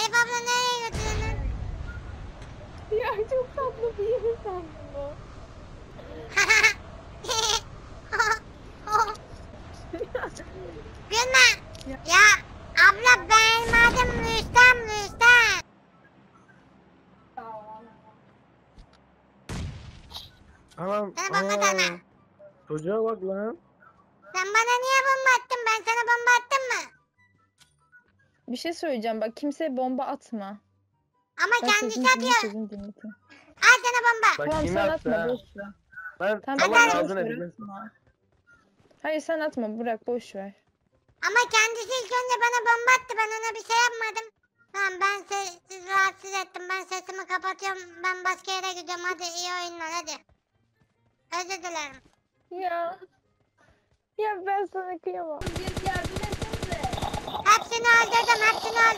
Elif abla nereye götürüyorsun? Ya çok tatlı bir yere sen bunu. Gülme. Ya abla benim adım Rüstem. Anam. Sana bomba atma. Çocuğa bak lan. Sen bana niye bomba attın? Ben sana bomba attım mı? Bir şey söyleyeceğim bak kimseye bomba atma. Ama Ben kendisi atıyor. sözünü dinletin. Al sana bomba. Bak Tamam kimi sen attı atma ha? boş ver. Ben Tamam Allah Atarım. boş ağzına ver, edeyim. atma. Hayır sen atma bırak boş ver. Ama kendisi ilk önce bana bomba attı. Ben ona bir şey yapmadım. Tamam ben sizi rahatsız ettim. Ben sesimi kapatıyorum. Ben başka yere gidiyorum. Hadi iyi oyunlar hadi. Özür dilerim. Ya. Ya ben sana kıyamam. Hepsini öldürdüm.